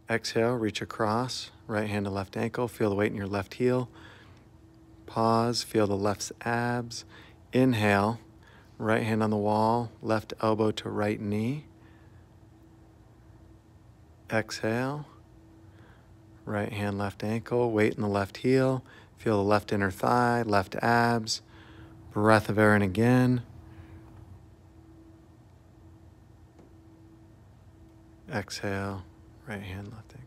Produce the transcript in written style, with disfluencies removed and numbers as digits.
Exhale, reach across, right hand to left ankle, feel the weight in your left heel. Pause, feel the left's abs. Inhale, right hand on the wall, left elbow to right knee. Exhale, right hand, left ankle, weight in the left heel. Feel the left inner thigh, left abs. Breath of air in again. Exhale, right hand, left ankle.